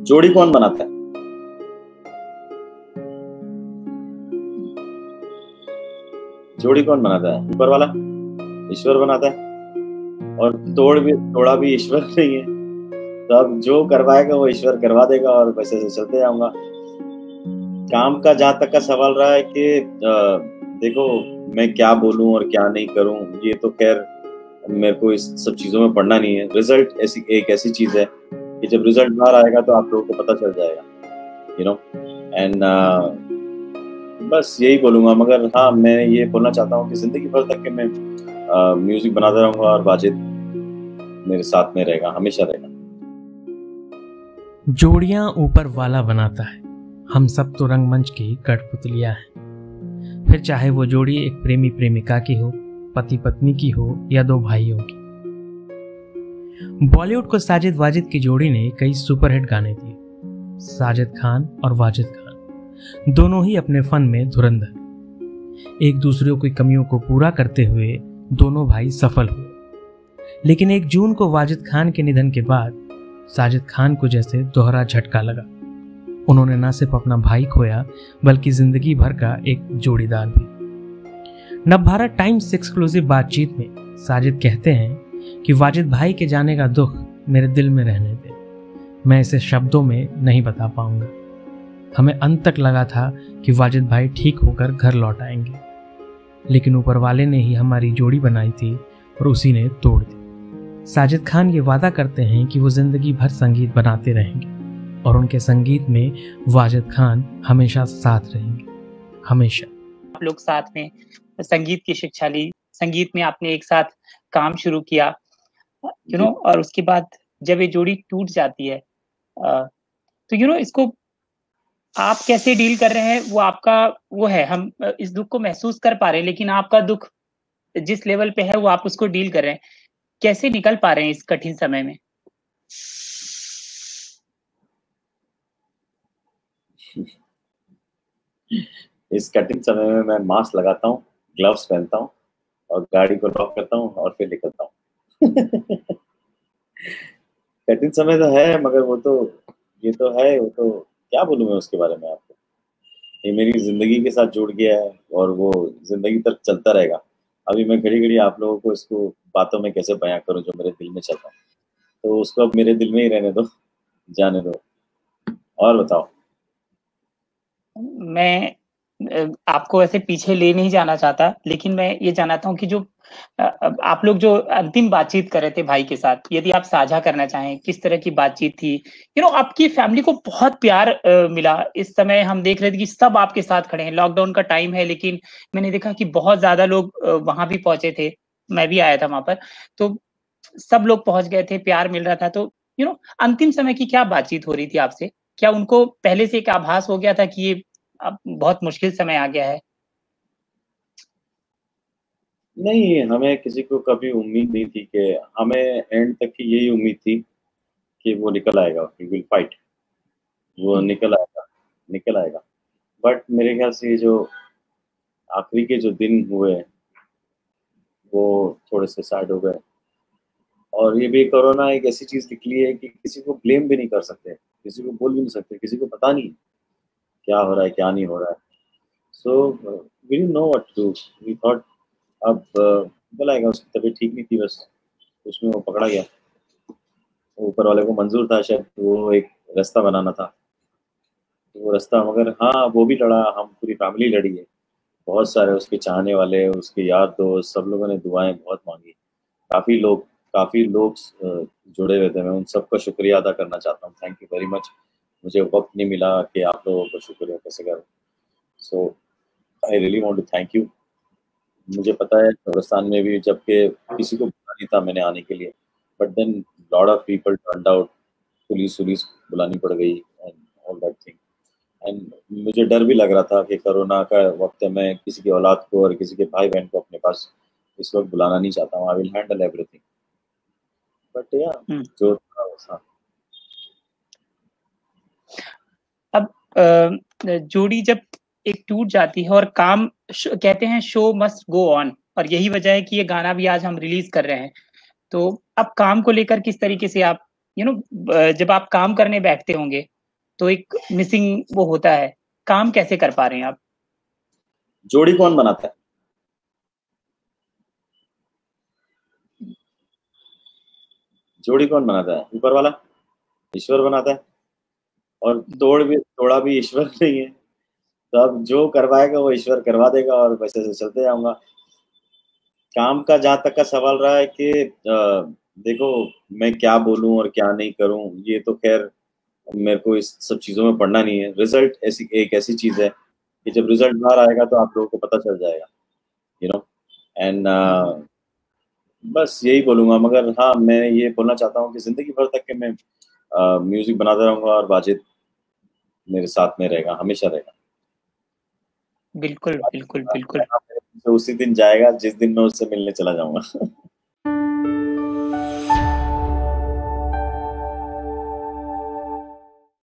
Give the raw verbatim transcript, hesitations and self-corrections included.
जोड़ी कौन बनाता है? जोड़ी कौन बनाता है? ऊपर वाला, ईश्वर बनाता है। और तोड़ भी तोड़ा भी ईश्वर नहीं है, तो अब जो करवाएगा वो ईश्वर करवा देगा और वैसे से चलते जाऊंगा। काम का जहां तक का सवाल रहा है कि देखो मैं क्या बोलूं और क्या नहीं करूं, ये तो खैर मेरे को इस सब चीजों में पढ़ना नहीं है। रिजल्ट ऐसी एक ऐसी चीज है कि जब रिजल्ट बाहर आएगा तो आप लोगों को पता चल जाएगा, यू नो। एंड बस यही बोलूंगा। मगर हाँ, मैं ये बोलना चाहता हूँ कि जिंदगी भर तक के मैं म्यूजिक बनाता रहूंगा और वाजिद मेरे साथ में रहेगा, हमेशा रहेगा। जोड़ियां ऊपर वाला बनाता है, हम सब तो रंगमंच की कठपुतलियां हैं। फिर चाहे वो जोड़ी एक प्रेमी प्रेमिका की हो, पति पत्नी की हो या दो भाइयों की। बॉलीवुड को साजिद वाजिद की जोड़ी ने कई सुपरहिट गाने दिए। साजिद खान और वाजिद खान दोनों ही अपने फन में धुरंधर, एक दूसरे की कमियों को पूरा करते हुए दोनों भाई सफल हुए। लेकिन एक जून को वाजिद खान के निधन के बाद साजिद खान को जैसे दोहरा झटका लगा। उन्होंने न सिर्फ अपना भाई खोया बल्कि जिंदगी भर का एक जोड़ीदार भी। नवभारत टाइम्स एक्सक्लूसिव बातचीत में साजिद कहते हैं कि वाजिद भाई के जाने का दुख मेरे दिल में रहने दे, मैं इसे शब्दों में नहीं बता पाऊंगा। हमें अंत तक लगा था कि वाजिद भाई ठीक होकर घर लौट आएंगे, लेकिन ऊपर वाले ने ही हमारी जोड़ी बनाई थी और उसी ने तोड़ दी। साजिद खान ये वादा करते हैं कि वो जिंदगी भर संगीत बनाते रहेंगे और उनके संगीत में वाजिद खान हमेशा साथ रहेंगे, हमेशा। आप लोग साथ में संगीत की शिक्षा ली, संगीत में आपने एक साथ काम शुरू किया, यू नो, और उसके बाद जब ये जोड़ी टूट जाती है तो यू नो इसको आप कैसे डील कर रहे हैं, वो आपका वो है। हम इस दुख को महसूस कर पा रहे हैं, लेकिन आपका दुख जिस लेवल पे है वो आप उसको डील कर रहे हैं। कैसे निकल पा रहे हैं इस कठिन समय में? इस कठिन समय में मैं मास्क लगाता हूँ, ग्लव्स पहनता हूँ और गाड़ी को लॉक करता हूँ और फिर निकलता हूँ। कठिन समय तो है, मगर वो तो ये तो है, वो तो क्या बोलूं मैं उसके बारे में आपको। ये मेरी जिंदगी के साथ जुड़ गया है और वो जिंदगी तक चलता रहेगा। अभी मैं घड़ी घड़ी आप लोगों को इसको बातों में कैसे बयां करूं जो मेरे दिल में चल रहा है, तो उसको अब मेरे दिल में ही रहने दो, जाने दो। और बताओ। मैं आपको ऐसे पीछे ले नहीं जाना चाहता, लेकिन मैं ये जानना चाहता हूँ कि जो आप लोग जो अंतिम बातचीत कर रहे थे भाई के साथ, यदि आप साझा करना चाहें किस तरह की बातचीत थी। यू नो आपकी फैमिली को बहुत प्यार आ, मिला इस समय। हम देख रहे थे कि सब आपके साथ खड़े हैं। लॉकडाउन का टाइम है, लेकिन मैंने देखा कि बहुत ज्यादा लोग वहां भी पहुंचे थे, मैं भी आया था वहां पर, तो सब लोग पहुंच गए थे, प्यार मिल रहा था। तो यू नो अंतिम समय की क्या बातचीत हो रही थी आपसे? क्या उनको पहले से एक आभास हो गया था कि ये अब बहुत मुश्किल समय आ गया है? नहीं, हमें किसी को कभी उम्मीद नहीं थी कि हमें एंड तक की यही उम्मीद थी कि वो निकल आएगा, ही विल फाइट, वो निकल आएगा, निकल आएगा। बट मेरे ख्याल से ये जो आखिरी के जो दिन हुए वो थोड़े से सैड हो गए। और ये भी कोरोना एक ऐसी चीज निकली है कि किसी को ब्लेम भी नहीं कर सकते, किसी को बोल भी नहीं सकते, किसी को पता नहीं क्या हो रहा है क्या नहीं हो रहा है। So we didn't know what to do. We thought अब निकल आएगा, उसकी तबीयत ठीक नहीं थी, बस उसमें वो पकड़ा गया। ऊपर वाले को मंजूर था शायद वो एक रास्ता बनाना था, तो वो रास्ता, मगर हाँ वो भी लड़ा, हम पूरी फैमिली लड़ी है। बहुत सारे उसके चाहने वाले, उसके यार दोस्त, सब लोगों ने दुआएं बहुत मांगी। काफ़ी लोग काफ़ी लोग अ, जुड़े हुए थे। मैं उन सबका शुक्रिया अदा करना चाहता हूँ। Thank you very much. मुझे वक़्त नहीं मिला कि आप लोगों को शुक्रिया कैसे करूँ। So I really want to thank you. मुझे पता है कब्रिस्तान में भी जबकि किसी को बुला नहीं था मैंने आने के लिए, but then lot of people turned out, police वुलिस बुलानी पड़ गई and all that thing. And मुझे डर भी लग रहा था कि कोरोना का वक़्त है, मैं किसी की औलाद को और किसी के भाई-बहन को अपने पास इस वक़्त बुलाना नहीं चाहता हूँ। I will handle everything. But या जो था वो था। अब अ, जोड़ी जब एक टूट जाती है और काम कहते हैं शो मस्ट गो ऑन, और यही वजह है कि ये गाना भी आज हम रिलीज कर रहे हैं। तो अब काम को लेकर किस तरीके से आप यू you नो know, जब आप काम करने बैठते होंगे तो एक मिसिंग वो होता है, काम कैसे कर पा रहे हैं आप? जोड़ी कौन बनाता है? जोड़ी कौन बनाता है? ऊपर वाला, ईश्वर बनाता है। और तोड़ भी तोड़ा भी ईश्वर नहीं है, तो अब जो करवाएगा वो ईश्वर करवा देगा और वैसे से चलते जाऊंगा। काम का जहां तक का सवाल रहा है कि देखो मैं क्या बोलूं और क्या नहीं करूं, ये तो खैर मेरे को इस सब चीजों में पढ़ना नहीं है। रिजल्ट ऐसी एक ऐसी चीज है कि जब रिजल्ट बाहर आएगा तो आप लोगों को पता चल जाएगा, यू नो। एंड बस यही बोलूंगा। मगर हाँ, मैं ये बोलना चाहता हूँ कि जिंदगी भर तक के मैं म्यूजिक बनाता रहूंगा और वाजिद मेरे साथ में रहेगा, हमेशा रहेगा। बिल्कुल बिल्कुल बिल्कुल। तो उसी दिन जाएगा जिस दिन मैं उससे मिलने चला जाऊंगा।